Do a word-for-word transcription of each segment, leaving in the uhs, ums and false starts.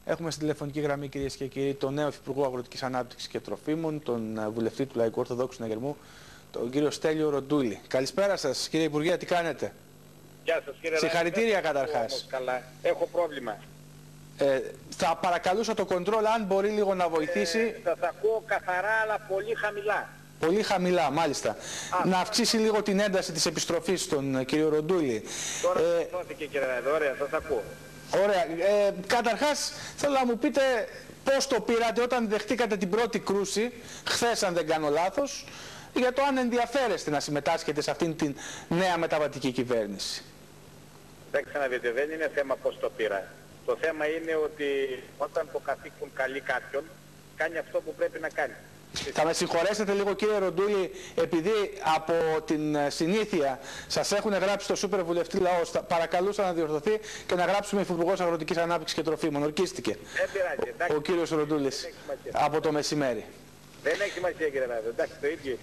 Έχουμε στην τηλεφωνική γραμμή, κυρίες και κύριοι, τον νέο Υφυπουργό Αγροτικής Ανάπτυξης και Τροφίμων, τον βουλευτή του Λαϊκού Ορθοδόξου Συναγερμού, τον κύριο Στέλιο Ροντούλη. Καλησπέρα σας, κύριε Υπουργέ, τι κάνετε? Γεια σας, κύριε Συγχαρητήρια Ράδη, καταρχάς. Καλά. Έχω πρόβλημα. Ε, θα παρακαλούσα το κοντρόλ, αν μπορεί λίγο να βοηθήσει. Ε, θα τα ακούω καθαρά, αλλά πολύ χαμηλά. Πολύ χαμηλά, μάλιστα. Α, να αυξήσει λίγο την ένταση της επιστροφής στον κύριο Ροντούλη. Τώρα ε, σώθηκε, κύριε Ράδη. Ωραία, σας ακούω. Ωραία. Ε, καταρχάς, θέλω να μου πείτε πώς το πήρατε όταν δεχτήκατε την πρώτη κρούση, χθες αν δεν κάνω λάθος, για το αν ενδιαφέρεστε να συμμετάσχετε σε αυτήν την νέα μεταβατική κυβέρνηση. Δεν ξαναδείτε, δεν είναι θέμα πώς το πήρα. Το θέμα είναι ότι όταν το καθήκον καλεί κάποιον, κάνει αυτό που πρέπει να κάνει. Θα με συγχωρέσετε λίγο, κύριε Ροντούλη, επειδή από την συνήθεια σας έχουν γράψει στο Σούπερ Βουλευτή Λαός, παρακαλούσα να διορθωθεί και να γράψουμε Υφυπουργός Αγροτικής Ανάπτυξης και Τροφίμων. Ορκίστηκε. Δεν πειράζει, εντάξει. Ο κύριος Ροντούλης από το μεσημέρι. Δεν έχει σημασία, κύριε Ράδη, εντάξει, το ίδιο.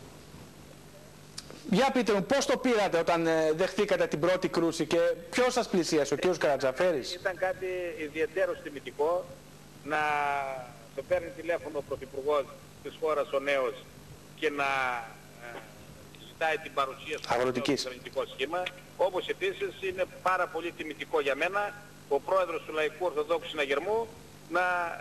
Για πείτε μου, πώς το πήρατε όταν ε, δεχτήκατε την πρώτη κρούση και ποιος σας πλησίασε, ο κύριος Καρατζαφέρης? Ήταν κάτι ιδιαίτερο τιμητικό να το παίρνει τηλέφωνο ο Πρωθυπουργός της χώρας ο νέος και να ε, ζητάει την παρουσία στο κυβερνητικό σχήμα. Όπως επίσης είναι πάρα πολύ τιμητικό για μένα ο πρόεδρος του Λαϊκού Ορθοδόξου Συναγερμού να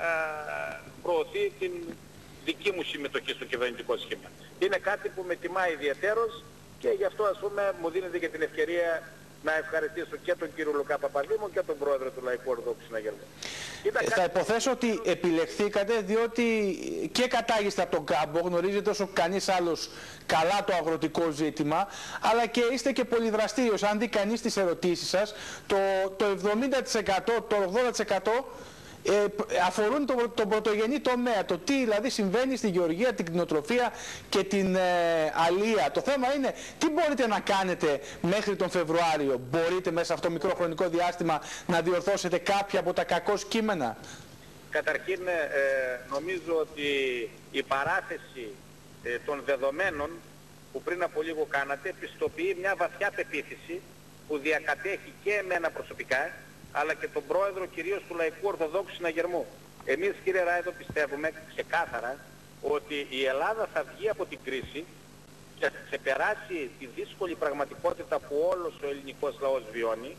ε, προωθεί την δική μου συμμετοχή στο κυβερνητικό σχήμα. Είναι κάτι που με τιμά ιδιαίτερος και γι' αυτό, ας πούμε, μου δίνεται και την ευκαιρία να ευχαριστήσω και τον κύριο Λουκά Παπαδήμου και τον πρόεδρο του Λαϊκού Ορθοδόξου Συναγερμού. Ε, θα υποθέσω ότι επιλεχθήκατε διότι και κατάγεστε από τον κάμπο, γνωρίζετε όσο κανείς άλλος καλά το αγροτικό ζήτημα, αλλά και είστε και πολυδραστήριος. Αν δει κανείς τις ερωτήσεις σας, το, το εβδομήντα τοις εκατό, το ογδόντα τοις εκατό Ε, αφορούν τον το πρωτογενή τομέα, το τι δηλαδή συμβαίνει στη γεωργία, την κτηνοτροφία και την ε, αλεία. Το θέμα είναι τι μπορείτε να κάνετε μέχρι τον Φεβρουάριο. Μπορείτε μέσα σε αυτό το μικρό χρονικό διάστημα να διορθώσετε κάποια από τα κακώς κείμενα? Καταρχήν ε, νομίζω ότι η παράθεση ε, των δεδομένων που πριν από λίγο κάνατε πιστοποιεί μια βαθιά πεποίθηση που διακατέχει και εμένα προσωπικά, αλλά και τον πρόεδρο κυρίως του Λαϊκού Ορθοδόξου Συναγερμού. Εμείς, κύριε Ράιδο, πιστεύουμε ξεκάθαρα ότι η Ελλάδα θα βγει από την κρίση και θα ξεπεράσει τη δύσκολη πραγματικότητα που όλος ο ελληνικός λαός βιώνει,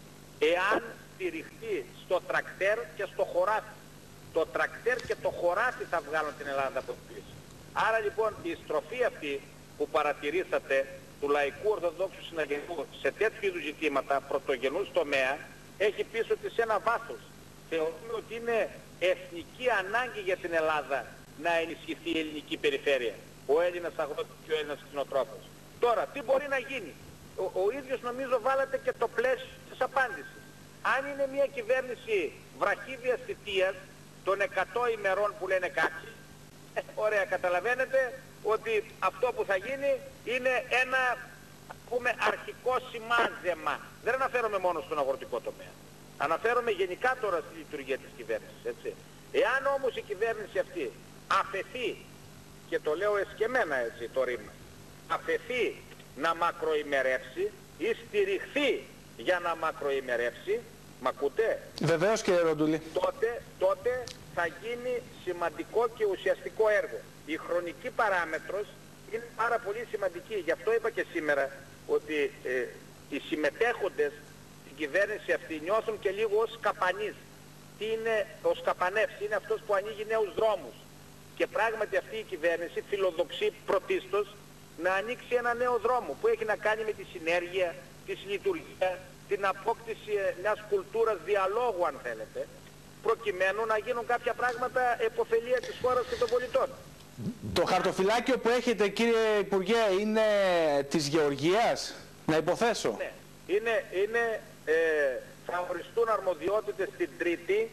εάν στηριχτεί στο τρακτέρ και στο χωράφι. Το τρακτέρ και το χωράφι θα βγάλουν την Ελλάδα από την κρίση. Άρα λοιπόν η στροφή αυτή που παρατηρήσατε του Λαϊκού Ορθοδόξου Συναγερμού σε τέτοιου είδους ζητήματα πρωτογενούς τομέα έχει πίσω της ένα βάθος. Θεωρούμε ότι είναι εθνική ανάγκη για την Ελλάδα να ενισχυθεί η ελληνική περιφέρεια, ο Έλληνας αγρότης και ο Έλληνας κτηνοτρόφος. Τώρα, τι μπορεί να γίνει? Ο, ο ίδιος νομίζω βάλατε και το πλαίσιο της απάντησης. Αν είναι μια κυβέρνηση βραχύβιας θητείας των εκατό ημερών που λένε κάποιοι, ε, ωραία, καταλαβαίνετε ότι αυτό που θα γίνει είναι ένα, πούμε, αρχικό σημάζεμα. Δεν αναφέρομαι μόνο στον αγροτικό τομέα. Αναφέρομαι γενικά τώρα στη λειτουργία της κυβέρνησης, έτσι. Εάν όμως η κυβέρνηση αυτή αφεθεί, και το λέω εσκεμμένα έτσι το ρήμα, αφεθεί να μακροημερεύσει ή στηριχθεί για να μακροημερεύσει, μ' ακούτε? Βεβαίως, κύριε Ροντούλη. Τότε, τότε θα γίνει σημαντικό και ουσιαστικό έργο. Η χρονική παράμετρος είναι πάρα πολύ σημαντική. Γι' αυτό είπα και σήμερα ότι ε, οι συμμετέχοντες στην κυβέρνηση αυτή νιώθουν και λίγο ως καπανής. Τι είναι ο σκαπανεύς? Είναι αυτός που ανοίγει νέους δρόμους. Και πράγματι αυτή η κυβέρνηση φιλοδοξεί πρωτίστως να ανοίξει ένα νέο δρόμο που έχει να κάνει με τη συνέργεια, τη λειτουργία, την απόκτηση μιας κουλτούρας διαλόγου, αν θέλετε, προκειμένου να γίνουν κάποια πράγματα επωφελία της χώρας και των πολιτών. Το χαρτοφυλάκιο που έχετε, κύριε Υπουργέ, είναι της Γεωργίας, να υποθέσω? Ναι, είναι, είναι, ε, θα οριστούν αρμοδιότητες την Τρίτη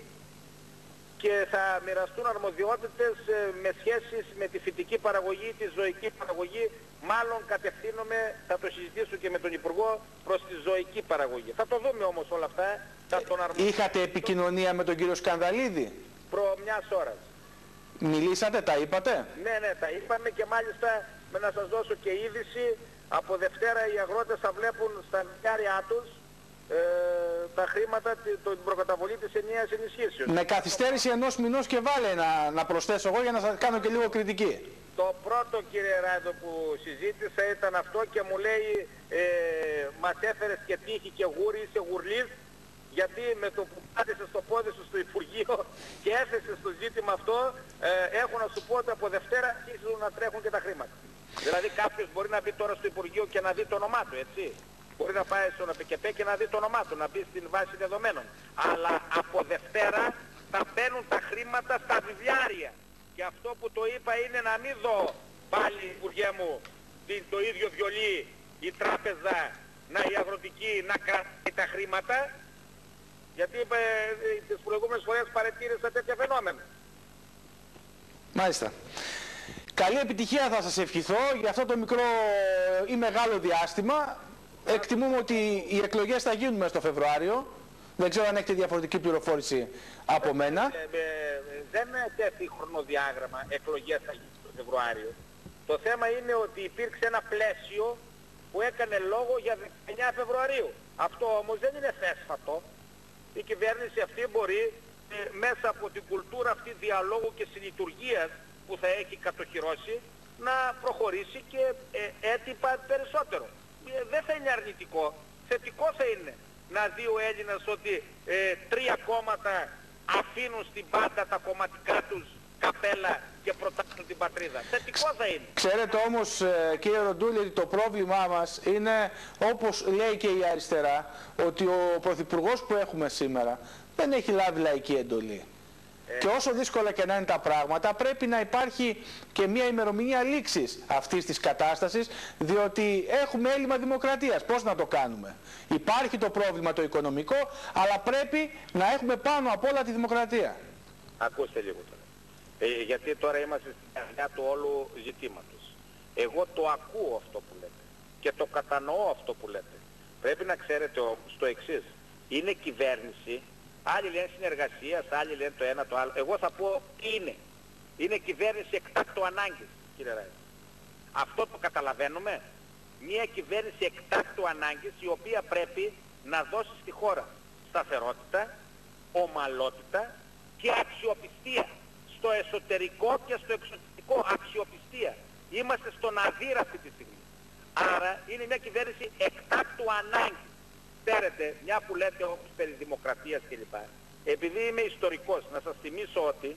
και θα μοιραστούν αρμοδιότητες ε, με σχέσεις με τη φυτική παραγωγή, τη ζωική παραγωγή. Μάλλον κατευθύνομαι, θα το συζητήσω και με τον Υπουργό, προς τη ζωική παραγωγή. Θα το δούμε όμως όλα αυτά. Θα τον αρμοδι... Είχατε επικοινωνία με τον κύριο Σκανδαλίδη? Προ μιας ώρας. Μιλήσατε, τα είπατε? Ναι, ναι, τα είπαμε και μάλιστα με να σας δώσω και είδηση. Από Δευτέρα οι αγρότες θα βλέπουν στα νοικιάρια τους ε, τα χρήματα, την προκαταβολή της ενιαίας ενισχύσεως. Με καθυστέρηση ενός μηνός και βάλε να, να προσθέσω εγώ για να σας κάνω και λίγο κριτική. Το πρώτο, κύριε Ράδο, που συζήτησα ήταν αυτό και μου λέει ε, μας έφερες και τύχη και γούρι, είσαι γουρλής, γιατί με το που πάτησες το πόδι σου στο Υπουργείο και έθεσες το ζήτημα αυτό, ε, έχω να σου πω ότι από Δευτέρα αρχίζουν να τρέχουν και τα χρήματα. Δηλαδή κάποιος μπορεί να μπει τώρα στο Υπουργείο και να δει το όνομά του, έτσι. Μπορεί να πάει στον ΑΠΚΠ και να δει το όνομά του, να μπει στην βάση δεδομένων. Αλλά από Δευτέρα θα μπαίνουν τα χρήματα στα βιβλιάρια. Και αυτό που το είπα είναι να μην δω πάλι, Υπουργέ μου, το ίδιο βιολί, η τράπεζα, να η αγροτική να κρατάει τα χρήματα, γιατί ε, τις προηγούμενες φορές παρατήρησα τέτοια φαινόμενα. Μάλιστα. Καλή επιτυχία θα σας ευχηθώ για αυτό το μικρό ή μεγάλο διάστημα. Εκτιμούμε ότι οι εκλογές θα γίνουν μέσα στο Φεβρουάριο. Δεν ξέρω αν έχετε διαφορετική πληροφόρηση από μένα. Ε, ε, ε, δεν τέθη χρονοδιάγραμμα, εκλογές θα γίνουν το Φεβρουάριο. Το θέμα είναι ότι υπήρξε ένα πλαίσιο που έκανε λόγο για δεκαεννιά Φεβρουαρίου. Αυτό όμως δεν είναι θέσφατο. Η κυβέρνηση αυτή μπορεί ε, μέσα από την κουλτούρα αυτή διαλόγου και συλλειτουργίας που θα έχει κατοχυρώσει να προχωρήσει και ε, έτυπα περισσότερο. Ε, δεν θα είναι αρνητικό. Θετικό θα είναι να δει ο Έλληνας ότι ε, τρία κόμματα αφήνουν στην πάντα τα κομματικά τους καπέλα και προτάσουν την πατρίδα. Θετικό θα είναι. Ξέρετε όμως, ε, κύριε Ροντούλη, ότι το πρόβλημά μας είναι, όπως λέει και η αριστερά, ότι ο πρωθυπουργός που έχουμε σήμερα δεν έχει λάβει λαϊκή εντολή. Ε. Και όσο δύσκολα και να είναι τα πράγματα, πρέπει να υπάρχει και μια ημερομηνία λήξης αυτής της κατάστασης, διότι έχουμε έλλειμμα δημοκρατίας. Πώς να το κάνουμε? Υπάρχει το πρόβλημα το οικονομικό, αλλά πρέπει να έχουμε πάνω απ' όλα τη δημοκρατία. Ακούστε λίγο τώρα. Ε, γιατί τώρα είμαστε στην καρδιά του όλου ζητήματος. Εγώ το ακούω αυτό που λέτε και το κατανοώ αυτό που λέτε. Πρέπει να ξέρετε όμως το εξής. Είναι κυβέρνηση. Άλλοι λένε συνεργασίας, άλλοι λένε το ένα το άλλο. Εγώ θα πω τι είναι. Είναι κυβέρνηση εκτάκτου ανάγκης, κύριε Ράι. Αυτό το καταλαβαίνουμε. Μια κυβέρνηση εκτάκτου ανάγκης η οποία πρέπει να δώσει στη χώρα σταθερότητα, ομαλότητα και αξιοπιστία. Στο εσωτερικό και στο εξωτερικό αξιοπιστία. Είμαστε στον αδύρα αυτή τη στιγμή. Άρα είναι μια κυβέρνηση εκτάκτου ανάγκης. Ξέρετε, μια που λέτε όπως περί δημοκρατίας κλπ. Επειδή είμαι ιστορικός, να σας θυμίσω ότι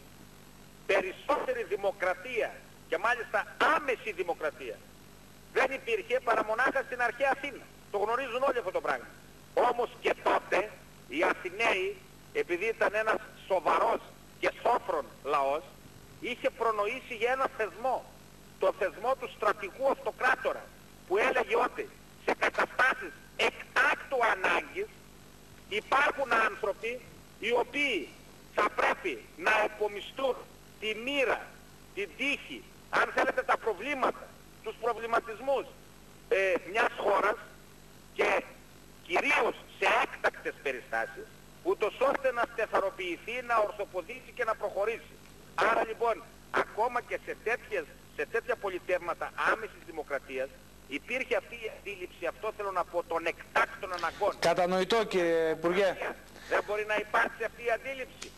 περισσότερη δημοκρατία και μάλιστα άμεση δημοκρατία δεν υπήρχε παρά μονάχα στην αρχαία Αθήνα. Το γνωρίζουν όλοι αυτό το πράγμα. Όμως και τότε οι Αθηναίοι, επειδή ήταν ένας σοβαρός και σόφρον λαός, είχε προνοήσει για ένα θεσμό, το θεσμό του στρατηγού αυτοκράτορα, που έλεγε ότι σε καταστάσεις εκτάκτου ανάγκης υπάρχουν άνθρωποι οι οποίοι θα πρέπει να επομιστούν τη μοίρα, την τύχη, αν θέλετε τα προβλήματα, τους προβληματισμούς ε, μιας χώρας και κυρίως σε έκτακτες περιστάσεις, ούτως ώστε να στεθεροποιηθεί, να ορθοποδήσει και να προχωρήσει. Άρα λοιπόν, ακόμα και σε, τέτοιες, σε τέτοια πολιτεύματα άμεσης δημοκρατίας, υπήρχε αυτή η αντίληψη, αυτό θέλω να πω, των εκτάκτων αναγκών. Κατανοητό, κύριε Υπουργέ. Δεν μπορεί να υπάρξει αυτή η αντίληψη.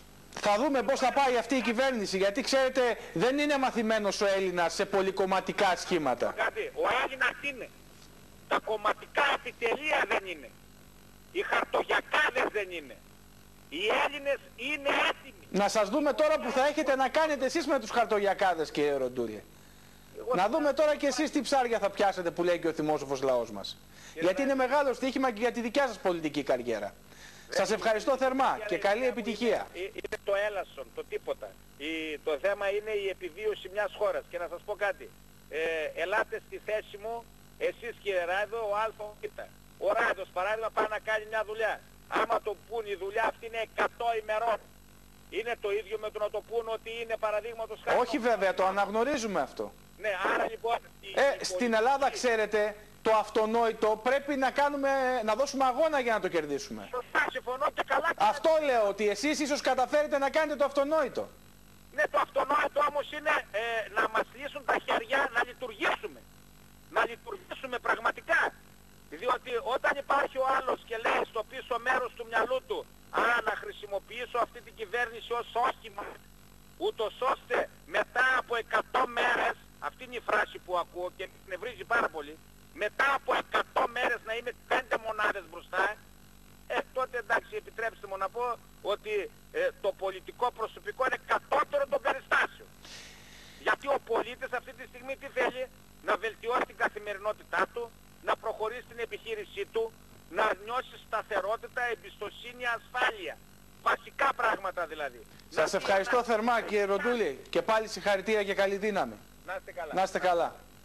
Θα δούμε πώς θα πάει αυτή η κυβέρνηση, γιατί ξέρετε δεν είναι μαθημένος ο Έλληνας σε πολυκομματικά σχήματα. Κάτι, ο Έλληνας είναι. Τα κομματικά επιτελεία δεν είναι. Οι χαρτογιακάδες δεν είναι. Οι Έλληνες είναι έτοιμοι. Να σας δούμε τώρα που θα έχετε να κάνετε εσείς με τους χαρτογιακάδες, κύριε Ροντούλη. Εγώ να δούμε τώρα και εσείς τι ψάρια θα πιάσετε, που λέει και ο θυμόσοφος λαός μας. Γιατί είναι μεγάλο στοίχημα και για τη δικιά σας πολιτική καριέρα. Σας ευχαριστώ θερμά και καλή επιτυχία. Είναι το έλασον, το τίποτα. Η, το θέμα είναι η επιβίωση μιας χώρας. Και να σας πω κάτι. Ε, ελάτε στη θέση μου, εσείς κύριε Ράδο, ο Α Β. Ο Ράδος παράδειγμα πάει να κάνει μια δουλειά. Άμα το πούν η δουλειά αυτή είναι εκατό ημερών. Είναι το ίδιο με το να το πούν ότι είναι παραδείγματος χάρη. Όχι βέβαια, το αναγνωρίζουμε αυτό. Ναι, άρα λοιπόν... Η, ε, η στην Ελλάδα ξέρετε, το αυτονόητο πρέπει να, κάνουμε, να δώσουμε αγώνα για να το κερδίσουμε. Σωστά, συμφωνώ και καλά. Αυτό λέω, ότι εσείς ίσως καταφέρετε να κάνετε το αυτονόητο. Ναι, το αυτονόητο όμως είναι ε, να μας λύσουν τα χέρια να λειτουργήσουμε. Να λειτουργήσουμε πραγματικά. Διότι όταν υπάρχει ο άλλος και λέει στο πίσω μέρος του μυαλού του, α, να χρησιμοποιήσω αυτή την κυβέρνηση ως όχημα, ούτως ώστε μετά από εκατό μέρες, αυτή είναι η φράση που ακούω και με νευρίζει πάρα πολύ, μετά από εκατό μέρες να είμαι πέντε μονάδες μπροστά, ε, τότε εντάξει, επιτρέψτε μου να πω ότι ε, το πολιτικό προσωπικό είναι κατώτερο των περιστάσεων. Γιατί ο πολίτης αυτή τη στιγμή τι θέλει? Να βελτιώσει την καθημερινότητά του, να προχωρήσει την επιχείρησή του, να νιώσει σταθερότητα, εμπιστοσύνη, ασφάλεια. Βασικά πράγματα δηλαδή. Σας ευχαριστώ θερμά κύριε Ροντούλη και πάλι συγχαρητήρια και καλή δύναμη. Να είστε καλά. Να είστε καλά.